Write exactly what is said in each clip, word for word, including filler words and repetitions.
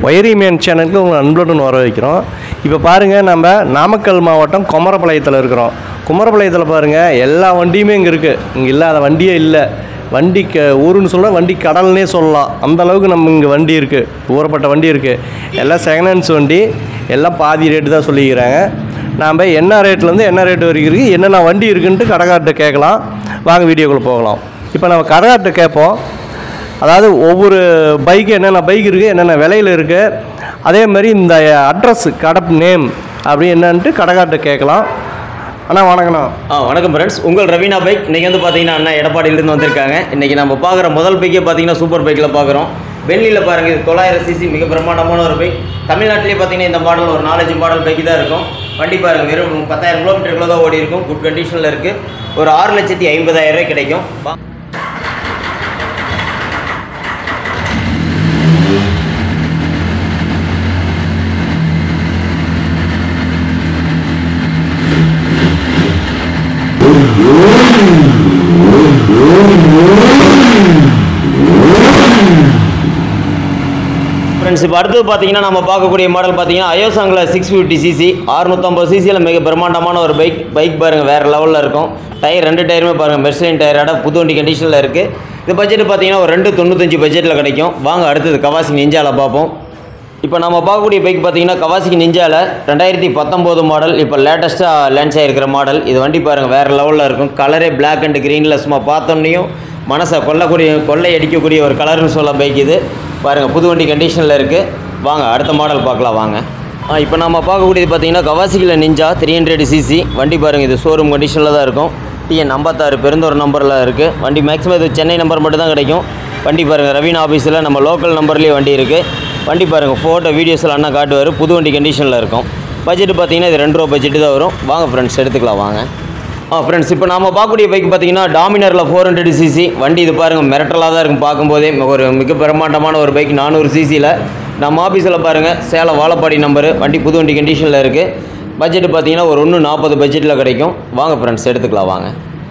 ஒயரிமேன் சேனலுக்கு உங்களை அன்புடன் வர வைக்கிறோம். இப்போ பாருங்கள், நம்ம நாமக்கல் மாவட்டம் கொமரபாளையத்தில் இருக்கிறோம். குமரபாளையத்தில் பாருங்கள், எல்லா வண்டியுமே இங்கே இருக்குது. இங்கே இல்லாத வண்டியே இல்லை. வண்டி க ஊருன்னு சொல்ல வண்டி கடல்னே சொல்லலாம். அந்தளவுக்கு நம்ம இங்கே வண்டி இருக்குது, ஊறப்பட்ட வண்டி இருக்குது. எல்லாம் செகண்ட் ஹேண்ட்ஸ் வண்டி, எல்லாம் பாதி ரேட்டு தான் சொல்லிக்கிறாங்க. நாம் என்ன ரேட்லேருந்து என்ன ரேட்டு வரைக்கும் இருக்குது, என்னென்ன வண்டி இருக்குன்ட்டு கடைக்கார்ட்ட கேட்கலாம். வாங்க வீடியோக்குள்ளே போகலாம். இப்போ நம்ம கடைக்கார்ட்ட கேட்போம். அதாவது ஒவ்வொரு பைக்கு என்னென்ன பைக் இருக்குது, என்னென்ன விலையில் இருக்குது, அதே மாதிரி இந்த அட்ரஸ் கடை நேம் அப்படி என்னன்ட்டு கடைக்கார்ட்ட கேட்கலாம். அண்ணா வணக்கண்ணா. ஆ வணக்கம் ஃப்ரெண்ட்ஸ், உங்கள் ரவீனா பைக். இன்றைக்கி வந்து பார்த்தீங்கன்னா அண்ணா எடப்பாடியிலேருந்து வந்திருக்காங்க. இன்றைக்கி நம்ம பார்க்குற முதல் பைக்கே பார்த்தீங்கன்னா சூப்பர் பைக்கில் பார்க்குறோம். பென்லியில் பாருங்கள், இது தொள்ளாயிரம் சிசி மிக பிரம்மாண்டமான ஒரு பைக். தமிழ்நாட்டிலே பார்த்தீங்கன்னா இந்த மாடல் ஒரு நாலஞ்சு மாடல் பைக்கு தான் இருக்கும். வண்டி பாருங்கள், வெறும் பத்தாயிரம் கிலோமீட்டருக்குள்ள தான் ஓடி இருக்கும். குட் கண்டிஷனில் இருக்குது. ஒரு ஆறு லட்சத்தி ஐம்பதாயிரம் ரூபாய் கிடைக்கும். ஃப்ரெண்ட்ஸ், இப்போ அடுத்தது பார்த்தீங்கன்னா நம்ம பார்க்கக்கூடிய மாடல் பார்த்தீங்கன்னா அயோசாங்கில் சிக்ஸ் ஃபிஃப்டி சிசி அறுநூற்றம்பது சிசியில் மிக பிரம்மாண்டமான ஒரு பைக். பைக் பாருங்கள், வேறு லெவலில் இருக்கும். டயர் ரெண்டு டயருமே பாருங்கள், மெர்சலின் டயரோட புது வண்டி கண்டிஷனில் இருக்குது. இது பட்ஜெட் பார்த்தீங்கன்னா ஒரு ரெண்டு தொண்ணூத்தஞ்சு பட்ஜெட்டில் கிடைக்கும். வாங்க அடுத்தது கவாசி நிஞ்சாவில் பார்ப்போம். இப்போ நம்ம பார்க்கக்கூடிய பைக் பார்த்தீங்கன்னா கவாசிக்கு நிஞ்சாவில் ரெண்டாயிரத்தி பத்தொம்போது மாடல், இப்போ லேட்டஸ்ட்டாக லான்ச் ஆகிருக்கிற மாடல். இது வண்டி பாருங்கள், வேறு லெவலில் இருக்கும். கலரே பிளாக் அண்ட் க்ரீனில் சும்மா பார்த்தோன்னையும் மனசை கொல்லக்கூடிய கொள்ளை அடிக்கக்கூடிய ஒரு கலர்னு சொல்ல பைக் இது. பாருங்கள், புது வண்டி கண்டிஷனில் இருக்குது. வாங்க அடுத்த மாடல் பார்க்கலாம் வாங்க. இப்போ நம்ம பார்க்கக்கூடியது பார்த்தீங்கன்னா கவாசிக்கில் நிஞ்சா த்ரீ ஹண்ட்ரட் சிசி. வண்டி பாருங்கள், இது ஷோரூம் கண்டிஷனில் தான் இருக்கும். டிஎன் ஐம்பத்தாறு பெருந்தோர் நம்பரில் இருக்குது. வண்டி மேக்ஸிமம் இது சென்னை நம்பர் மட்டும் தான் கிடைக்கும். வண்டி பாருங்கள், ரவீனா ஆஃபீஸில் நம்ம லோக்கல் நம்பர்லேயே வண்டி இருக்குது. வண்டி பாருங்கள், ஃபோட்டோ வீடியோஸில் அண்ணா காட்டுவார். புது வண்டி கண்டிஷனில் இருக்கும். பட்ஜெட்டு பார்த்தீங்கன்னா இது ரெண்டு ரூபா பட்ஜெட்டு தான் வரும். வாங்க ஃப்ரெண்ட்ஸ் எடுத்துக்கலாம் வாங்க. ஆ ஃப்ரெண்ட்ஸ், இப்போ நம்ம பார்க்கக்கூடிய பைக் பார்த்தீங்கன்னா டாமினரில் ஃபோர் ஹண்ட்ரட் சிசி. வண்டி இது பாருங்கள், மிரட்டலாக தான் இருக்கும் பார்க்கும்போதே. ஒரு மிக பிரம்மாண்டமான ஒரு பைக் நானூறு சிசியில். நம்ம ஆஃபீஸில் பாருங்கள், சேலம் வாழப்பாடி நம்பரு. வண்டி புது வண்டி கண்டிஷனில் இருக்குது. பட்ஜெட்டு பார்த்தீங்கன்னா ஒரு ஒன்று நாற்பது பட்ஜெட்டில் கிடைக்கும். வாங்க ஃப்ரெண்ட்ஸ் எடுத்துக்கலாம் வாங்க.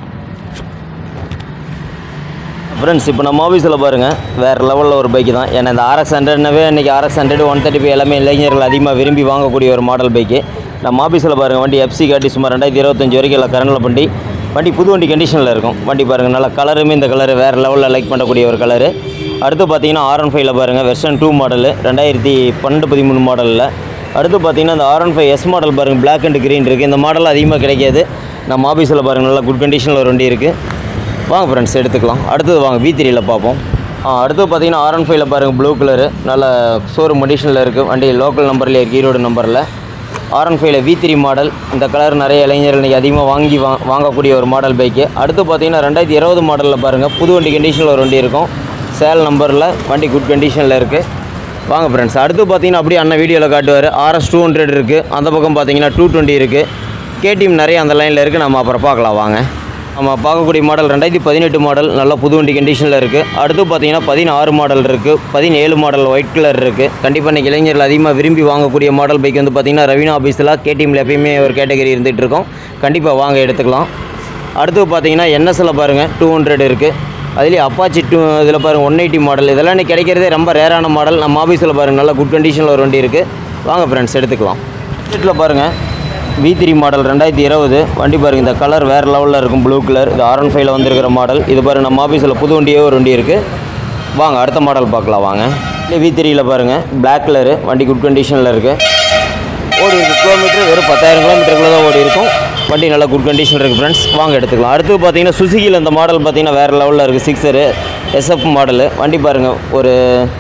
ஃப்ரெண்ட்ஸ், இப்போ நம்ம ஆஃபீஸில் பாருங்கள், வேறு லெவலில் ஒரு பைக்கு தான். ஏன்னா இந்த ஆர்எக்ஸ் ஹண்ட்ரட்னாவே இன்றைக்கி RX hundred one thirty five எல்லாமே இளைஞர்கள் அதிகமாக விரும்பி வாங்கக்கூடிய ஒரு மாடல் பைக்கு. நம்ம ஆஃபீஸில் பாருங்கள், வண்டி எஃப்சி காட்டி சுமார் ரெண்டாயிரத்தி இருபத்தஞ்சி வரைக்கும் எல்லாம் கரண்டில் வண்டி. வண்டி புது வண்டி கண்டிஷனில் இருக்கும். வண்டி பாருங்கள், நல்லா கலருமே இந்த கலரு வேறு லெவலில் லைக் பண்ணக்கூடிய ஒரு கலரு. அடுத்து பார்த்தீங்கன்னா ஆர் ஒன் ஃபைவ்ல பாருங்கள், வெர்ஷன் டூ மாடலு ரெண்டாயிரத்தி பன்னெண்டு பதிமூணு மாடலில். அடுத்து பார்த்தீங்கன்னா இந்த R one five S model பாருங்கள், பிளாக் அண்ட் க்ரீன் இருக்குது. இந்த மாடல் அதிகமாக கிடைக்காது. நம்ம ஆஃபீஸில் பாருங்கள், நல்லா குட் கண்டிஷனில் ஒரு வண்டி இருக்குது. வாங்க ஃப்ரெண்ட்ஸ் எடுத்துக்கலாம். அடுத்தது வாங்க வி த்ரீயில் பார்ப்போம். அடுத்து பார்த்தீங்கன்னா ஆர் ஒன் ஃபைவ்ல பாருங்கள், ப்ளூ கலரு நல்ல ஷோரூம் கண்டிஷனில் இருக்குது. வண்டி லோக்கல் நம்பர்லேயே இருக்குது, ஈரோடு நம்பரில். ஆர் ஒன் ஃபைவ்ல வி த்ரீ மாடல். இந்த கலர் நிறைய இளைஞர்கள் இன்றைக்கி அதிகமாக வாங்கி வா வாங்கக்கூடிய ஒரு மாடல் பைக்கு. அடுத்து பார்த்தீங்கன்னா ரெண்டாயிரத்தி இருபது மாடலில் பாருங்கள், புது வண்டி கண்டிஷனில் ஒரு வண்டி இருக்கும். சேல் நம்பரில் வண்டி குட் கண்டிஷனில் இருக்குது. வாங்க ஃப்ரெண்ட்ஸ் அடுத்து பார்த்தீங்கன்னா அப்படியே அண்ணன் வீடியோவில் காட்டுவார். ஆர்எஸ் டூ ஹண்ட்ரட் இருக்குது. அந்த பக்கம் பார்த்தீங்கன்னா டூ டுவெண்ட்டி இருக்குது. கேடிஎம் நிறைய அந்த லைனில் இருக்குது. நம்ம அப்புறம் பார்க்கலாம் வாங்க. நம்ம பார்க்கக்கூடிய மாடல் ரெண்டாயிரத்தி பதினெட்டு மாடல், நல்ல புது வண்டி கண்டிஷனில் இருக்குது. அடுத்து பார்த்தீங்கன்னா பதினாறு மாடல் இருக்குது. பதினேழு மாடல் ஒயிட் கலர் இருக்குது. கண்டிப்பாக இன்றைக்கி இளைஞர்கள் அதிகமாக விரும்பி வாங்கக்கூடிய மாடல் பைக் வந்து பார்த்திங்கன்னா ரவீனா ஆஃபீஸில் கேடிஎம்மில் எப்பயுமே ஒரு கேட்டகரி இருந்துகிட்டு இருக்கோம். கண்டிப்பாக வாங்க எடுத்துக்கலாம். அடுத்து பார்த்தீங்கன்னா என்எஸ்சில் பாருங்கள், டூ ஹண்ட்ரட் இருக்குது. அதுலேயே அப்பாச்சி டூ இதில் பாருங்கள் ஒன் எயிட்டி மாடல். இதெல்லாம் இன்றைக்கி கிடைக்கிறதே ரொம்ப ரேரான மாடல். நம்ம ஆஃபீஸில் பாருங்கள், நல்லா குட் கண்டிஷனில் ஒரு வண்டி இருக்குது. வாங்க ஃப்ரெண்ட்ஸ் எடுத்துக்கலாம். வீட்டில் பாருங்கள், வி த்ரீ மாடல் ரெண்டாயிரத்தி இருபது. வண்டி பாருங்கள், இந்த கலர் வேறு லெவலில் இருக்கும், ப்ளூ கலர். இது ஆர் ஒன் ஃபைவ்ல வந்துருக்கிற மாடல். இது பாருங்கள், நம்ம ஆஃபீஸில் புது வண்டியே ஒரு வண்டி இருக்குது. வாங்க அடுத்த மாடல் பார்க்கலாம் வாங்க. இல்லை வி த்ரீயில் பாருங்கள், பிளாக் கலரு. வண்டி குட் கண்டிஷனில் இருக்குது. ஓடி இருக்குது கிலோமீட்டர் வெறும் பத்தாயிரம் கிலோமீட்டருக்குள்ள தான் ஓடி இருக்கும். வண்டி நல்லா குட் கண்டிஷன் இருக்குது ஃப்ரெண்ட்ஸ். வாங்க எடுத்துக்கலாம். அடுத்து பார்த்தீங்கன்னா சுசுகியில் இந்த மாடல் பார்த்தீங்கன்னா வேறு லெவலில் இருக்குது. Sixer SF model. வண்டி பாருங்கள், ஒரு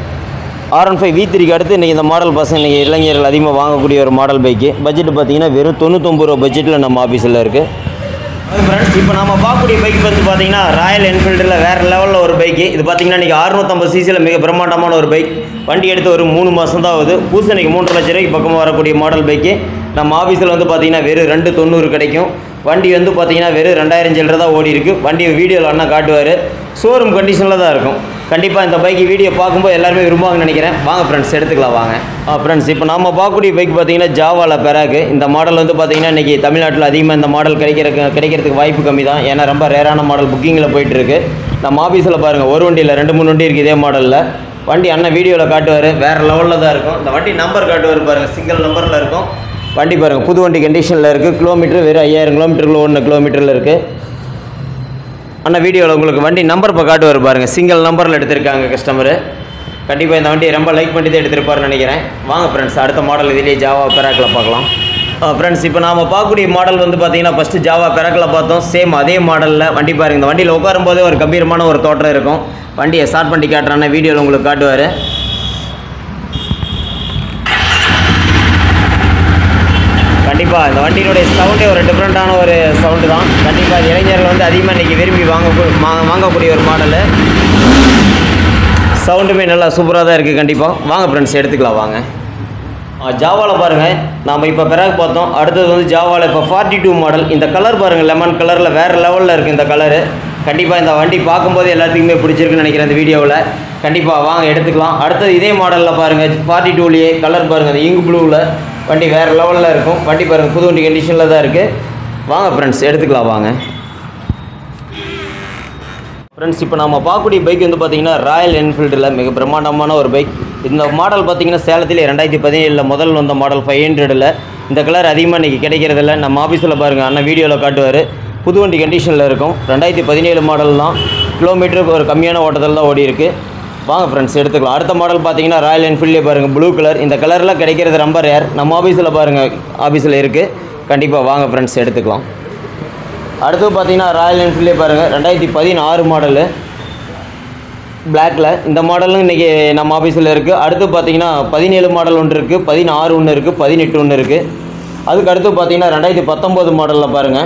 ஆர் ஒன் ஃபைவ் வி த்ரீக்கு அடுத்து இன்றைக்கி இந்த மாடல் பசங்க இன்றைக்கி இளைஞர்கள் அதிகமாக வாங்கக்கூடிய ஒரு மாடல் பைக்கு. பட்ஜெட்டு பார்த்தீங்கன்னா வெறும் தொண்ணூத்தொம்பது ரூபா பட்ஜெட்டில் நம்ம ஆஃபீஸில் இருக்குது. ஃப்ரெண்ட்ஸ், இப்போ நம்ம பார்க்கக்கூடிய பைக் வந்து பார்த்தீங்கன்னா ராயல் என்ஃபீல்டில் வேறு லெவலில் ஒரு பைக்கு. இது பார்த்தீங்கன்னா இன்றைக்கி அறுநூற்றம்பது சிசியில் மிக பிரம்மாண்டமான ஒரு பைக். வண்டி எடுத்து ஒரு மூணு மாதம் தான் ஆகுது. பூசணிக்கு மூன்று லட்ச ரூபாய்க்கு பக்கமாக வரக்கூடிய மாடல் பைக்கு. நம்ம ஆஃபீஸில் வந்து பார்த்தீங்கன்னா வெறும் ரெண்டு தொண்ணூறு கிடைக்கும். வண்டி வந்து பார்த்தீங்கன்னா வெறும் ரெண்டாயிரம் சில்லரை தான் ஓடி இருக்குது. வண்டி வீடியோவில் அண்ணா காட்டுவார். ஷோரூம் கண்டிஷனில் தான் இருக்கும். கண்டிப்பாக இந்த பைக் வீடியோ பார்க்கும்போது எல்லாருமே விரும்புவாங்கன்னு நினைக்கிறேன். வாங்க ஃப்ரெண்ட்ஸ் எடுத்துக்கலாம் வாங்க. ஃப்ரெண்ட்ஸ் இப்போ நம்ம பார்க்கக்கூடிய பைக் பார்த்தீங்கன்னா ஜாவாவில் பெராக்கு. இந்த மாடல் வந்து பார்த்தீங்கன்னா இன்றைக்கி தமிழ்நாட்டில் அதிகமாக இந்த மாடல் கிடைக்கிற கிடைக்கிறதுக்கு வாய்ப்பு கம்மி தான். ஏன்னா ரொம்ப ரேரான மாடல் புக்கிங்கில் போயிட்டுருக்கு. நம்ம ஆஃபீஸில் பாருங்கள், ஒரு வண்டியில் ரெண்டு மூணு வண்டி இருக்குது இதே மாடலில். வண்டி அண்ணன் வீடியோவில் காட்டுவார், வேறு லெவலில் தான் இருக்கும். இந்த வண்டி நம்பர் காட்டுவார் பாருங்கள், சிங்கிள் நம்பரில் இருக்கும். வண்டி பாருங்கள், புது வண்டி கண்டிஷனில் இருக்குது. கிலோமீட்டர் வெறும் ஐயாயிரம் கிலோமீட்டருக்குள்ள ஒன்று கிலோமீட்டரில் இருக்குது. ஆனால் வீடியோவில் உங்களுக்கு வண்டி நம்பர் இப்போ காட்டுவார் பாருங்கள், சிங்கிள் நம்பரில் எடுத்திருக்காங்க கஸ்டமரு. கண்டிப்பாக இந்த வண்டியை ரொம்ப லைக் பண்ணி தான் எடுத்திருப்பாருன்னு நினைக்கிறேன். வாங்க ஃப்ரெண்ட்ஸ் அடுத்த மாடல் இதிலேயே ஜாவா பெராக்கில் பார்க்கலாம். ஃப்ரெண்ட்ஸ் இப்போ நாம் பார்க்கக்கூடிய மாடல் வந்து பார்த்தீங்கன்னா ஃபஸ்ட்டு ஜாவா பெராக்கில் பார்த்தோம். சேம் அதே மாடலில் வண்டி பாருங்கள். இந்த வண்டியில் உட்காரும் போதே ஒரு கம்பீரமான ஒரு தோற்றம் இருக்கும். வண்டியை ஸ்டார்ட் பண்ணி காட்டுறான்னா வீடியோவில் உங்களுக்கு காட்டுவார். கண்டிப்பாக இந்த வண்டியினுடைய சவுண்டே ஒரு டிஃப்ரெண்ட்டான ஒரு சவுண்டு தான். கண்டிப்பாக இளைஞர்கள் வந்து அதிகமாக இன்றைக்கி விரும்பி வாங்க வாங்கக்கூடிய ஒரு மாடலு. சவுண்டுமே நல்லா சூப்பராக தான் இருக்குது. கண்டிப்பாக வாங்க ஃப்ரெண்ட்ஸ் எடுத்துக்கலாம் வாங்க. ஜாவாவில் பாருங்கள், நாம் இப்போ பெராக் பார்த்தோம். அடுத்தது வந்து ஜாவாவில் இப்போ ஃபார்ட்டி டூ மாடல். இந்த கலர் பாருங்கள், லெமன் கலரில் வேறு லெவலில் இருக்குது இந்த கலரு. கண்டிப்பாக இந்த வண்டி பார்க்கும்போது எல்லாத்துக்குமே பிடிச்சிருக்குன்னு நினைக்கிறேன் இந்த வீடியோவில். கண்டிப்பாக வாங்க எடுத்துக்கலாம். அடுத்தது இதே மாடலில் பாருங்கள், ஃபார்ட்டி டூலேயே கலர் பாருங்கள், அந்த இங்கு ப்ளூவில் வண்டி வேறு லெவலில் இருக்கும். வண்டி பாருங்கள், புது வண்டி கண்டிஷனில் தான் இருக்குது. வாங்க ஃப்ரெண்ட்ஸ் எடுத்துக்கலாம் வாங்க. ஃப்ரெண்ட்ஸ் இப்போ நம்ம பார்க்கக்கூடிய பைக் வந்து பார்த்திங்கன்னா ராயல் என்ஃபீல்டில் மிக பிரம்மாண்டமான ஒரு பைக். இந்த மாடல் பார்த்திங்கன்னா சேலத்தில் ரெண்டாயிரத்தி பதினேழில் முதல் வந்த மாடல் ஃபைவ் ஹண்ட்ரடில். இந்த கலர் அதிகமாக இன்றைக்கி கிடைக்கிறதில்ல. நம்ம ஆஃபீஸில் பாருங்கள், அண்ணன் வீடியோவில் காட்டுவார். புது வண்டி கண்டிஷனில் இருக்கும். ரெண்டாயிரத்தி பதினேழு மாடல் தான். கிலோமீட்டருக்கு ஒரு கம்மியான ஓட்டத்தில் தான் ஓடி இருக்குது. வாங்க ஃப்ரெண்ட்ஸ் எடுத்துக்கலாம். அடுத்த மாடல் பார்த்தீங்கன்னா ராயல் என்ஃபீல்ட்லேயே பாருங்கள், ப்ளூ கலர். இந்த கலரில் கிடைக்கிறது ரொம்ப ரேர். நம்ம ஆஃபீஸில் பாருங்கள், ஆஃபீஸில் இருக்குது. கண்டிப்பாக வாங்க ஃப்ரெண்ட்ஸ் எடுத்துக்கலாம். அடுத்து பார்த்தீங்கன்னா ராயல் என்ஃபீல்ட்லேயே பாருங்கள், ரெண்டாயிரத்தி பதினாறு மாடலு பிளாக்கில். இந்த மாடலும் இன்றைக்கி நம்ம ஆஃபீஸில் இருக்குது. அடுத்து பார்த்தீங்கன்னா பதினேழு மாடல் ஒன்று இருக்குது, பதினாறு ஒன்று இருக்குது, பதினெட்டு ஒன்று இருக்குது. அதுக்கு அடுத்து பார்த்தீங்கன்னா ரெண்டாயிரத்தி பத்தொம்போது மாடலில் பாருங்கள்,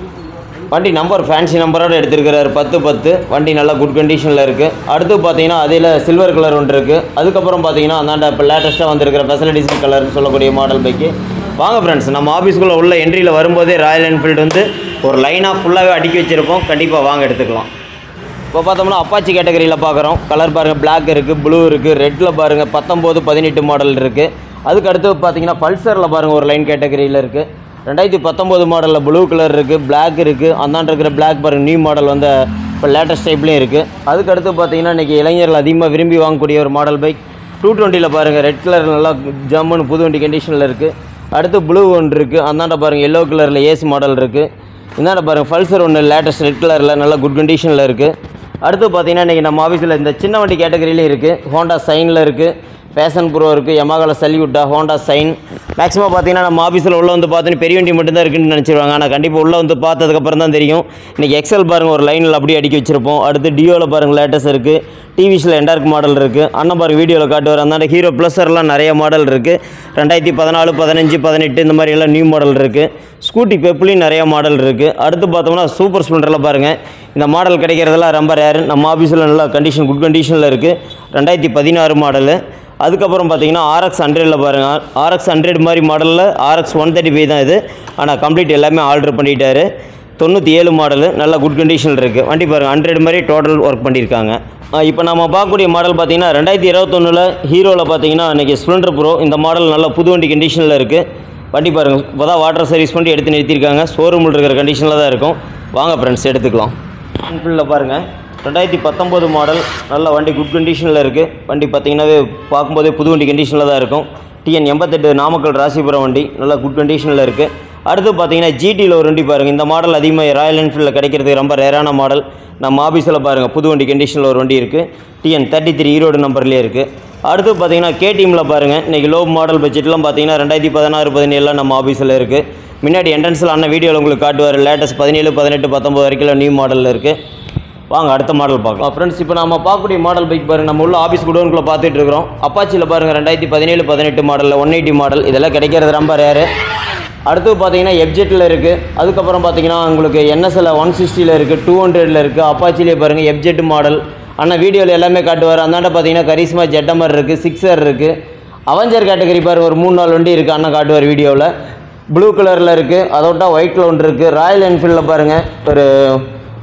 வண்டி நம்பர் ஃபேன்சி நம்பரோடு எடுத்துருக்கிறாரு, பத்து பத்து. வண்டி நல்லா குட் கண்டிஷனில் இருக்குது. அடுத்து பார்த்தீங்கன்னா அதில் சில்வர் கலர் ஒன்று இருக்குது. அதுக்கப்புறம் பார்த்தீங்கன்னா அந்தாண்ட இப்போ லேட்டஸ்ட்டாக வந்திருக்கிற ஃபெசிலிட்டிஸ் கலர்னு சொல்லக்கூடிய மாடல் பைக்கு. வாங்க ஃப்ரெண்ட்ஸ் நம்ம ஆஃபீஸ்க்குள்ளே உள்ள என்ட்ரியில் வரும்போதே ராயல் என்ஃபீல்டு வந்து ஒரு லைனாக ஃபுல்லாகவே அடுக்கி வச்சுருப்போம். கண்டிப்பாக வாங்க எடுத்துக்கலாம். இப்போ பார்த்தோம்னா அப்பாச்சி கேட்டகரியில் பார்க்குறோம். கலர் பாருங்கள், பிளாக் இருக்குது, ப்ளூ இருக்குது, ரெட்டில் பாருங்கள், பத்தொம்போது பதினெட்டு மாடல் இருக்குது. அதுக்கு அடுத்து பார்த்தீங்கன்னா பல்சரில் பாருங்கள் ஒரு லைன் கேட்டகரியில் இருக்குது. ரெண்டாயிரத்தி பத்தொம்போது மாடலில் ப்ளூ கலர் இருக்குது, பிளாக் இருக்குது. அந்தாண்ட இருக்கிற பிளாக் பாருங்கள், நியூ மாடல் வந்து இப்போ லேட்டஸ்ட் டைப்லேயும் இருக்குது. அதுக்கடுத்து பார்த்தீங்கன்னா இன்றைக்கி இளைஞர்கள் அதிகமாக விரும்பி வாங்கக்கூடிய ஒரு மாடல் பைக் டூ டுவெண்ட்டியில் பாருங்கள், ரெட் கலர் நல்லா ஜம்முன்னு புது வண்டி கண்டிஷனில் இருக்குது. அடுத்து ப்ளூ ஒன்று இருக்குது. அந்தாண்ட பாருங்கள் எல்லோ கலரில் ஏசி மாடல் இருக்குது. இந்தாண்ட பாருங்கள் பல்சர் ஒன்று லேட்டஸ்ட் ரெட் கலரில் நல்லா குட் கண்டிஷனில் இருக்குது. அடுத்து பார்த்தீங்கன்னா இன்றைக்கி நம்ம ஆஃபீஸில் இந்த சின்ன வண்டி கேட்டகரியிலையும் இருக்குது. ஹோண்டா சைனில் இருக்குது, ஃபேஷன் ப்ரோ இருக்குது, யமாகால சல்யூட்டா, ஹோண்டா சைன். மேக்ஸிமம் பார்த்தீங்கன்னா நம்ம ஆஃபீஸில் உள்ள வந்து பார்த்தீங்கன்னா பெரிய வண்டி மட்டும்தான் இருக்குன்னு நினச்சிருவாங்க. ஆனால் கண்டிப்பாக உள்ளே வந்து பார்த்ததுக்கப்புறம் தான் தெரியும். இன்றைக்கி எக்ஸல் பாருங்கள் ஒரு லைனில் அப்படியே அடிக்க வச்சுருப்போம். அடுத்து டியோவில் பாருங்கள் லேட்டஸ்ட் இருக்குது. டிவிஸில் எண்டார்க் மாடல் இருக்குது. அண்ணன் பாருங்கள் வீடியோவில் காட்டுவார். அந்தாண்ட ஹீரோ ப்ளஸர்லாம் நிறைய மாடல் இருக்குது. ரெண்டாயிரத்தி பதினாலு பதினஞ்சு பதினெட்டு இந்த மாதிரி எல்லாம் நியூ மாடல் இருக்குது. ஸ்கூட்டி பெப்லையும் நிறைய மாடல் இருக்குது. அடுத்து பார்த்தோம்னா சூப்பர் ஸ்ப்ளெண்டரில் பாருங்கள், இந்த மாடல் கிடைக்கிறதெல்லாம் ரொம்ப ரேரு. நம்ம ஆஃபீஸில் நல்லா கண்டிஷன் குட் கண்டிஷனில் இருக்குது. ரெண்டாயிரத்தி பதினாறு மாடலு. அதுக்கப்புறம் பார்த்தீங்கன்னா ஆர்எக்ஸ் ஹண்ட்ரடில் பாருங்கள், ஆர்எக்ஸ் ஹண்ட்ரட் மாதிரி மாடலில் ஆர்எக்ஸ் ஒன் தேர்ட்டி ஃபைவ் தான் இது. ஆனால் கம்ப்ளீட் எல்லாமே ஆர்டர் பண்ணிட்டாரு. தொண்ணூற்றி ஏழு மாடலு நல்ல குட் கண்டிஷனில் இருக்குது. வண்டி பாருங்கள், ஹண்ட்ரட் மாதிரி டோட்டல் ஒர்க் பண்ணியிருக்காங்க. இப்போ நம்ம பார்க்கக்கூடிய மாடல் பார்த்தீங்கன்னா ரெண்டாயிரத்தி இருபத்தொன்னில் ஹீரோவில் பார்த்தீங்கன்னா இன்றைக்கி ஸ்ப்ளெண்டர் ப்ரோ. இந்த மாடல் நல்ல புது வண்டி கண்டிஷனில் இருக்குது. வண்டி பாருங்கள், இப்போ தான் வாட்டர் சர்வீஸ் பண்ணி எடுத்து நிறுத்தியிருக்காங்க. ஷோரூமில் இருக்கிற கண்டிஷனில் தான் இருக்கும். வாங்க ஃப்ரெண்ட்ஸ் எடுத்துக்கலாம். என்ஃபீல்டில் பாருங்கள், ரெண்டாயிரத்தி பத்தொம்போது மாடல் நல்ல வண்டி குட் கண்டிஷனில் இருக்குது. வண்டி பார்த்திங்கன்னாவே பார்க்கும்போதே புது வண்டி கண்டிஷனில் தான் இருக்கும். டிஎன் எண்பத்தெட்டு நாமக்கல் ராசிபுரம் வண்டி நல்லா குட் கண்டிஷனில் இருக்குது. அடுத்து பார்த்தீங்கன்னா ஜிடியில் ஒரு வண்டி பாருங்கள். இந்த மாடல் அதிகமாக ராயல் என்ஃபீல்டில் கிடைக்கிறதுக்கு ரொம்ப ரேரான மாடல். நம்ம ஆஃபீஸில் பாருங்கள் புது வண்டி கண்டிஷனில் ஒரு வண்டி இருக்குது. டிஎன் தேர்ட்டி த்ரீ ஈரோடு நம்பர்லேயே இருக்குது. அடுத்து பார்த்தீங்கன்னா கேடிஎம்மில் பாருங்கள், இன்றைக்கி லோ மாடல் பட்ஜெட்லாம் பார்த்தீங்கன்னா ரெண்டாயிரத்தி பதினாறு பதினேழுலாம் நம்ம ஆஃபீஸில் இருக்குது. முன்னாடி என்ட்ரன்ஸில் அண்ணன் வீடியோவில் உங்களுக்கு காட்டுவார். லேட்டஸ்ட் பதினேழு பதினெட்டு பத்தொம்பது வரைக்கும் நியூ மாடலில் இருக்குது. வாங்க அடுத்த மாடல் பார்க்கலாம். ஃப்ரெண்ட்ஸ் இப்போ நம்ம பார்க்கக்கூடிய மாடல் பைக் பாருங்கள், நம்ம உள்ள ஆஃபீஸ் குடோனுக்குள்ளே பார்த்துட்டு இருக்கிறோம். அப்பாச்சியில் பாருங்கள் ரெண்டாயிரத்தி பதினேழு பதினெட்டு மாடலில் ஒன் எயிட்டி மாடல். இதெல்லாம் கிடைக்கிறது ரொம்ப ரேரு. அடுத்து பார்த்தீங்கன்னா எஃப்ஜெட்டில் இருக்குது. அதுக்கப்புறம் பார்த்தீங்கன்னா உங்களுக்கு என்எஸ்எல் ஒன் சிக்ஸ்டியில் இருக்குது, டூ ஹண்ட்ரடில் இருக்குது. அப்பாச்சிலே பாருங்கள் எஃப்ஜெட் மாடல். ஆனால் வீடியோவில் எல்லாமே காட்டுவார். அந்தாண்ட பார்த்தீங்கன்னா கரிஸ்மா ஜெட்டமர் இருக்குது, சிக்ஸர் இருக்குது. அவெஞ்சர் கேட்டகரி பாருங்கள் ஒரு மூணு நாலு வண்டி இருக்குது. அண்ணன் காட்டுவார் வீடியோவில். ப்ளூ கலரில் இருக்குது, அதோட ஒயிட்டில் ஒன்று இருக்குது. ராயல் என்ஃபீல்டில் பாருங்கள் ஒரு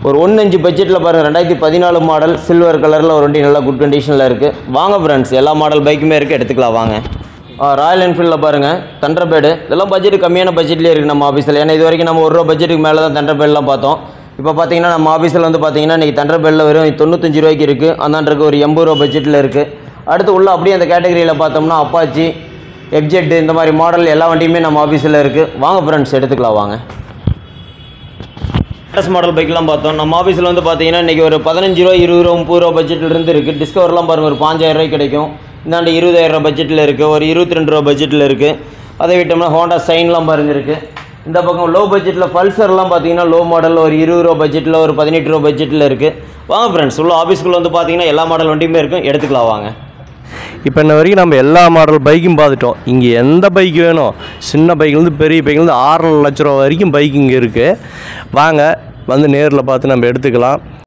ஒரு ஒன்று அஞ்சு பட்ஜெட்டில் பாருங்கள், ரெண்டாயிரத்தி பதினாலு மாடல் சில்வர் கலரில் ஒரு வண்டி நல்லா குட் கண்டிஷனில் இருக்குது. வாங்க ஃப்ரெண்ட்ஸ், எல்லா மாடல் பைக்குமே இருக்குது, எடுத்துக்கலாம் வாங்க. ராயல் என்ஃபீல்டில் பாருங்கள் தண்டர்பேடு. இதெல்லாம் பட்ஜெட் கம்மியான பட்ஜெட்லேயே இருக்குது நம்ம ஆஃபீஸில். ஏன்னா இது வரைக்கும் நம்ம ஒரு ரூபா பட்ஜெட்டுக்கு மேலே தான் தண்டர்பேடெலாம் பார்த்தோம். இப்போ பார்த்தீங்கன்னா நம்ம ஆஃபீஸில் வந்து பார்த்தீங்கன்னா இன்றைக்கி தண்டர்பேடில் வெறும் தொண்ணூத்தஞ்சு ரூபாய்க்கு இருக்குது. அந்தாண்டுக்கு ஒரு எண்பது ரூபா பட்ஜெட்டில் இருக்குது. அடுத்து உள்ள அப்படியே அந்த கேட்டகரியில் பார்த்தோம்னா அப்பாச்சி, எஃப்ஜெட் இந்த மாதிரி மாடல் எல்லா வண்டியுமே நம்ம ஆஃபீஸில் இருக்குது. வாங்க ஃப்ரெண்ட்ஸ், எடுத்துக்கலாம் வாங்க. லேட்டஸ்ட் மாடல் பைக்லாம் பார்த்தோம். நம்ம ஆஃபீஸில் வந்து பார்த்தீங்கன்னா இன்றைக்கி ஒரு பதினஞ்சு ரூபா இருபது ரூபா முப்பது ரூபா பட்ஜெட்லேருந்து இருக்குது. டிஸ்கவர்லாம் பாருங்கள் ஒரு பாஞ்சாயிரம் ரூபாய்க்கு கிடைக்கும். இந்தாண்டு இருபதாயிரம் ரூபா பட்ஜெட்டில் இருக்குது. ஒரு இருபத்தி ரெண்டு ரூபா பட்ஜெட்டில் இருக்குது. அதை விட்டோம்னா ஹோண்டா சைன்லாம் பாருங்க இருக்குது. இந்த பக்கம் லோ பட்ஜெட்டில் பல்சர்லாம் பார்த்தீங்கன்னா லோ மாடலில் ஒரு இருபது ரூபா பட்ஜெட்டில் ஒரு பதினெட்டு ரூபா பட்ஜெட்டில் இருக்குது. வாங்க ஃப்ரெண்ட்ஸ், உள்ள ஆஃபீஸ்க்குள்ளே வந்து பார்த்தீங்கன்னா எல்லா மாடல் வண்டியுமே இருக்கும், எடுத்துக்கலாம் வாங்க. இப்போ இன்ன வரைக்கும் நம்ம எல்லா மாடல் பைக்கும் பார்த்துட்டோம். இங்கே எந்த பைக் வேணும், சின்ன பைக்லேருந்து பெரிய பைக்லேருந்து ஆறு லட்ச ரூபா வரைக்கும் பைக் இங்கே இருக்குது. வாங்க வந்து நேரில் பார்த்து நம்ம எடுத்துக்கலாம்.